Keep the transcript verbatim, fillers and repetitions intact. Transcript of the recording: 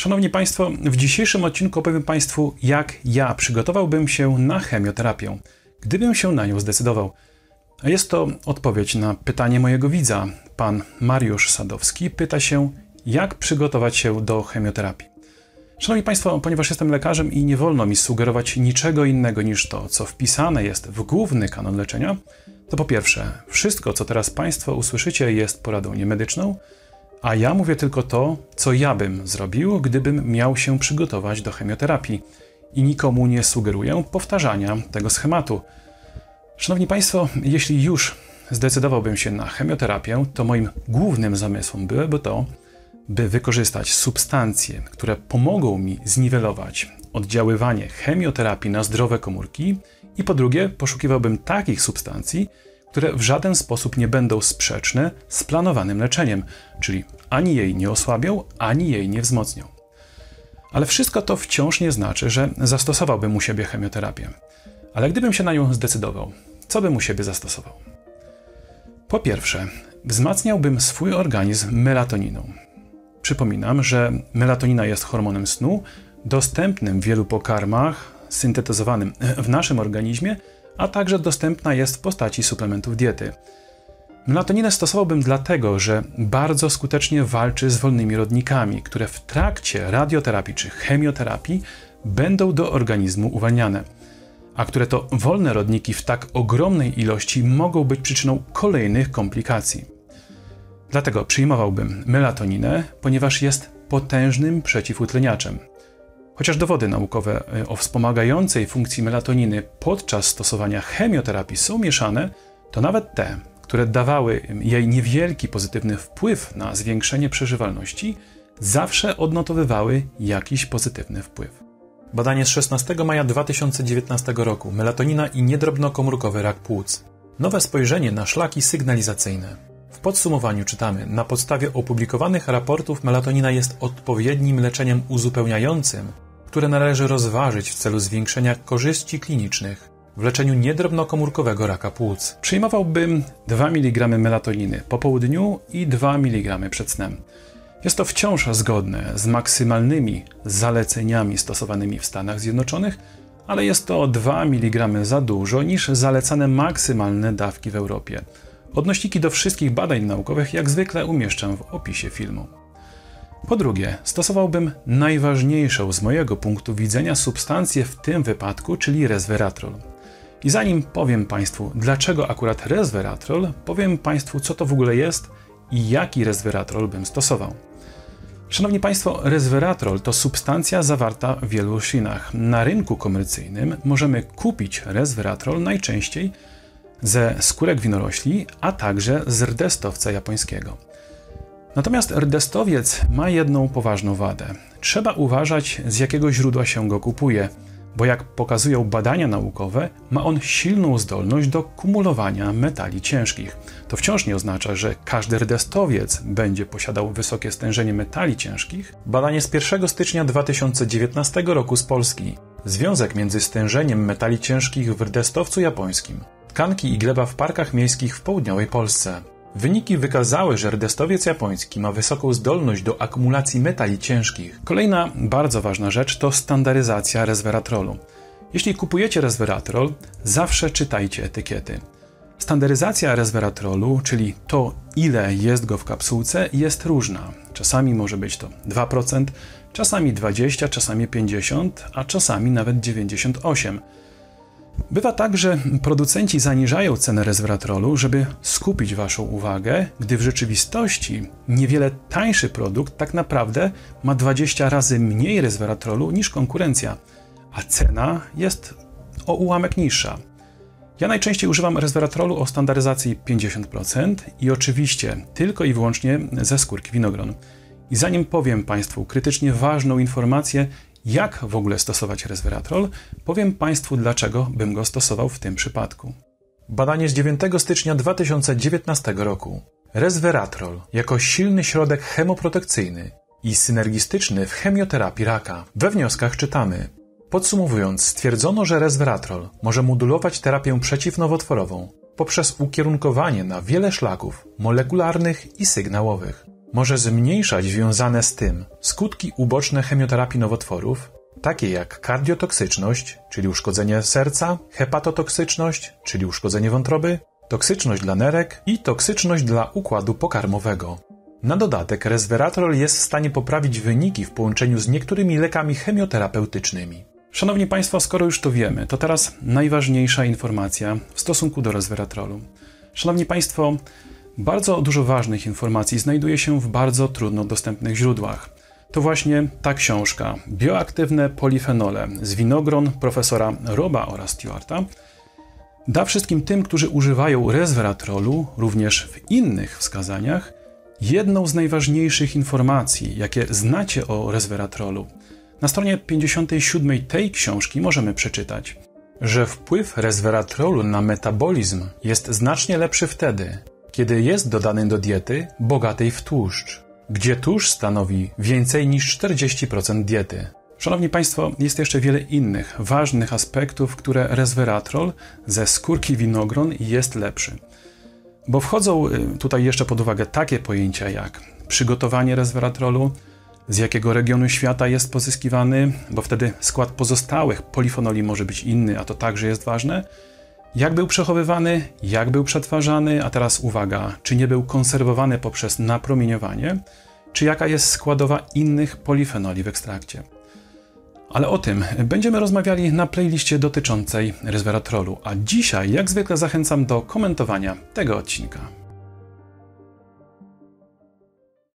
Szanowni Państwo, w dzisiejszym odcinku opowiem Państwu, jak ja przygotowałbym się na chemioterapię, gdybym się na nią zdecydował. A jest to odpowiedź na pytanie mojego widza. Pan Mariusz Sadowski pyta się, jak przygotować się do chemioterapii. Szanowni Państwo, ponieważ jestem lekarzem i nie wolno mi sugerować niczego innego niż to, co wpisane jest w główny kanon leczenia, to po pierwsze, wszystko, co teraz Państwo usłyszycie, jest poradą niemedyczną, a ja mówię tylko to, co ja bym zrobił, gdybym miał się przygotować do chemioterapii i nikomu nie sugeruję powtarzania tego schematu. Szanowni Państwo, jeśli już zdecydowałbym się na chemioterapię, to moim głównym zamysłem byłoby to, by wykorzystać substancje, które pomogą mi zniwelować oddziaływanie chemioterapii na zdrowe komórki i po drugie poszukiwałbym takich substancji, które w żaden sposób nie będą sprzeczne z planowanym leczeniem, czyli ani jej nie osłabią, ani jej nie wzmocnią. Ale wszystko to wciąż nie znaczy, że zastosowałbym u siebie chemioterapię. Ale gdybym się na nią zdecydował, co bym u siebie zastosował? Po pierwsze, wzmacniałbym swój organizm melatoniną. Przypominam, że melatonina jest hormonem snu, dostępnym w wielu pokarmach, syntetyzowanym w naszym organizmie, a także dostępna jest w postaci suplementów diety. Melatoninę stosowałbym dlatego, że bardzo skutecznie walczy z wolnymi rodnikami, które w trakcie radioterapii czy chemioterapii będą do organizmu uwalniane, a które to wolne rodniki w tak ogromnej ilości mogą być przyczyną kolejnych komplikacji. Dlatego przyjmowałbym melatoninę, ponieważ jest potężnym przeciwutleniaczem. Chociaż dowody naukowe o wspomagającej funkcji melatoniny podczas stosowania chemioterapii są mieszane, to nawet te, które dawały jej niewielki pozytywny wpływ na zwiększenie przeżywalności, zawsze odnotowywały jakiś pozytywny wpływ. Badanie z szesnastego maja dwa tysiące dziewiętnastego roku. Melatonina i niedrobnokomórkowy rak płuc. Nowe spojrzenie na szlaki sygnalizacyjne. W podsumowaniu czytamy, na podstawie opublikowanych raportów melatonina jest odpowiednim leczeniem uzupełniającym, które należy rozważyć w celu zwiększenia korzyści klinicznych w leczeniu niedrobnokomórkowego raka płuc. Przyjmowałbym dwa miligramy melatoniny po południu i dwa miligramy przed snem. Jest to wciąż zgodne z maksymalnymi zaleceniami stosowanymi w Stanach Zjednoczonych, ale jest to o dwa miligramy za dużo niż zalecane maksymalne dawki w Europie. Odnośniki do wszystkich badań naukowych jak zwykle umieszczę w opisie filmu. Po drugie, stosowałbym najważniejszą z mojego punktu widzenia substancję w tym wypadku, czyli resveratrol. I zanim powiem Państwu, dlaczego akurat resveratrol, powiem Państwu, co to w ogóle jest i jaki resveratrol bym stosował. Szanowni Państwo, resveratrol to substancja zawarta w wielu roślinach. Na rynku komercyjnym możemy kupić resveratrol najczęściej ze skórek winorośli, a także z rdestowca japońskiego. Natomiast rdestowiec ma jedną poważną wadę. Trzeba uważać, z jakiego źródła się go kupuje, bo jak pokazują badania naukowe, ma on silną zdolność do kumulowania metali ciężkich. To wciąż nie oznacza, że każdy rdestowiec będzie posiadał wysokie stężenie metali ciężkich. Badanie z pierwszego stycznia dwa tysiące dziewiętnastego roku z Polski. Związek między stężeniem metali ciężkich w rdestowcu japońskim. Tkanki i gleba w parkach miejskich w południowej Polsce. Wyniki wykazały, że rdestowiec japoński ma wysoką zdolność do akumulacji metali ciężkich. Kolejna bardzo ważna rzecz to standaryzacja resveratrolu. Jeśli kupujecie resveratrol, zawsze czytajcie etykiety. Standaryzacja resveratrolu, czyli to, ile jest go w kapsułce, jest różna. Czasami może być to dwa procent, czasami dwadzieścia procent, czasami pięćdziesiąt procent, a czasami nawet dziewięćdziesiąt osiem procent. Bywa tak, że producenci zaniżają cenę resveratrolu, żeby skupić Waszą uwagę, gdy w rzeczywistości niewiele tańszy produkt tak naprawdę ma dwadzieścia razy mniej resveratrolu niż konkurencja, a cena jest o ułamek niższa. Ja najczęściej używam resveratrolu o standaryzacji pięćdziesiąt procent i oczywiście tylko i wyłącznie ze skórki winogron. I zanim powiem Państwu krytycznie ważną informację, jak w ogóle stosować resveratrol, powiem Państwu, dlaczego bym go stosował w tym przypadku. Badanie z dziewiątego stycznia dwa tysiące dziewiętnastego roku. Resveratrol jako silny środek chemoprotekcyjny i synergistyczny w chemioterapii raka. We wnioskach czytamy: podsumowując, stwierdzono, że resveratrol może modulować terapię przeciwnowotworową poprzez ukierunkowanie na wiele szlaków molekularnych i sygnałowych. może zmniejszać związane z tym skutki uboczne chemioterapii nowotworów, takie jak kardiotoksyczność, czyli uszkodzenie serca, hepatotoksyczność, czyli uszkodzenie wątroby, toksyczność dla nerek i toksyczność dla układu pokarmowego. Na dodatek resveratrol jest w stanie poprawić wyniki w połączeniu z niektórymi lekami chemioterapeutycznymi. Szanowni Państwo, skoro już to wiemy, to teraz najważniejsza informacja w stosunku do resveratrolu. Szanowni Państwo, bardzo dużo ważnych informacji znajduje się w bardzo trudno dostępnych źródłach. To właśnie ta książka Bioaktywne polifenole z winogron profesora Roba oraz Stewarta da wszystkim tym, którzy używają resveratrolu, również w innych wskazaniach, jedną z najważniejszych informacji, jakie znacie o resveratrolu. Na stronie pięćdziesiątej siódmej tej książki możemy przeczytać, że wpływ resveratrolu na metabolizm jest znacznie lepszy wtedy, kiedy jest dodany do diety bogatej w tłuszcz, gdzie tłuszcz stanowi więcej niż czterdzieści procent diety. Szanowni Państwo, jest jeszcze wiele innych ważnych aspektów, które resveratrol ze skórki winogron jest lepszy. Bo wchodzą tutaj jeszcze pod uwagę takie pojęcia jak przygotowanie resveratrolu, z jakiego regionu świata jest pozyskiwany, bo wtedy skład pozostałych polifenoli może być inny, a to także jest ważne. Jak był przechowywany, jak był przetwarzany, a teraz uwaga, czy nie był konserwowany poprzez napromieniowanie, czy jaka jest składowa innych polifenoli w ekstrakcie. Ale o tym będziemy rozmawiali na playliście dotyczącej resveratrolu, a dzisiaj jak zwykle zachęcam do komentowania tego odcinka.